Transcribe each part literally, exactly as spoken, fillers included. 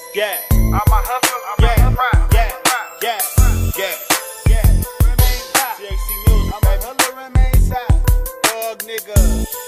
Yeah. I'm a hustler, I'm Yeah. a pride. Yeah. Yeah. Yeah. Yeah. Remain top. C H C Music, I'm a baby. hustler, remain top. Thug nigga.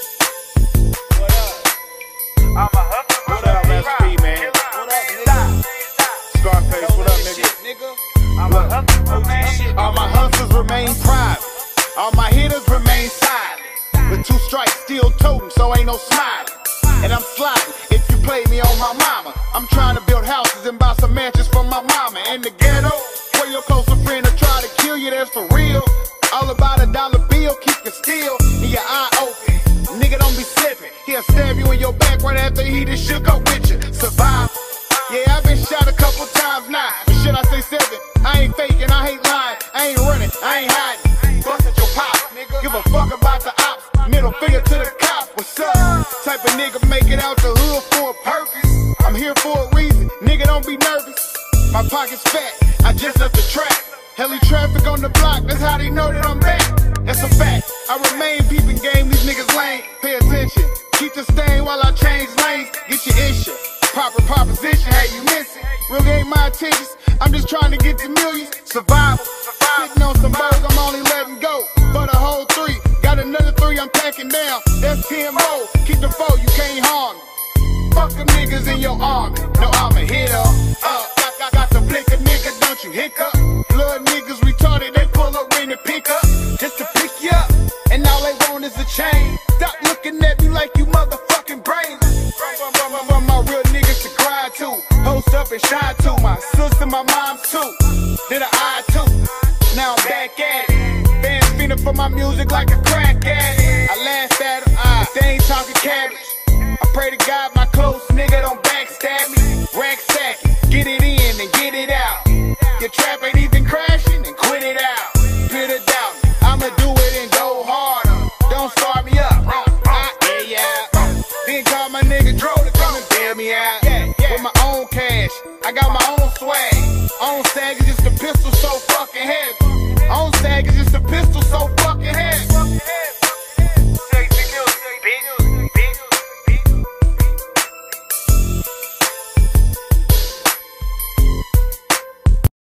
What up? I'm a hustler, What up, remain S pride. P, man? Killer, What up, remain nigga? top. Scarface, what up, Know that nigga? shit, nigga? I'm a hustler, remain All my hustlers remain private. All my hitters remain silent. With two strikes, still toting, so ain't no smiling. And I'm sliding if you play me on my mama. I'm trying to build houses and buy some mansions for my mama. In the ghetto, where your closer friend will try to kill you, that's for real. All about a dollar bill, keep it still. And your eye open. Nigga, don't be slipping. He'll stab you in your back right after he just shook up with you. Survive. Yeah, I've been shot a couple times now. But shit, I say seven. I ain't faking, I ain't lying. I ain't running, I ain't hiding. Bust at your pop, nigga. Give a fuck about the ops. Middle finger to the cops. What's up? Type of nigga make it out the hood for a purpose. I'm here for a reason. Nigga, don't be nervous. My pocket's fat. I just left the track. Heli traffic on the block. That's how they know that I'm back. That's a fact. I remain peeping game. These niggas lame. Pay attention. Keep the stain while I change lanes. Get your issue. Proper proposition. Hey, you missing? Really ain't my intentions. I'm just trying to get the millions. Survival. Sitting on some birds. I'm only letting go. For the whole three. Got another three I'm packing down. That's ten more. Keep the four. You can't harm me. Fuck them niggas in your army. No, I'm a hitter. Uh, got, got, got the blicker, nigga. Don't you hiccup. Blood niggas retarded. They pull up in the pickup. Just to pick you up. And all they want is a chain. Stop looking at me like you motherfucking brains. Run, run, run, run, my real niggas to cry to. Post up and shine to. My sister, my mom too. Did I eye too. Now I'm back at it. Fans feeding for my music like a crack addict. I laugh at them, uh, they ain't talking cabbage. I pray to God my close nigga don't backstab me. Rack sack it, get it in and get it out. Your trap ain't even crashing and quit it out. Put it down, I'ma do it and go harder. Don't start me up, I, yeah, yeah. Then call my nigga Dro to come and bail me out. With my own cash, I got my own swag. Own stag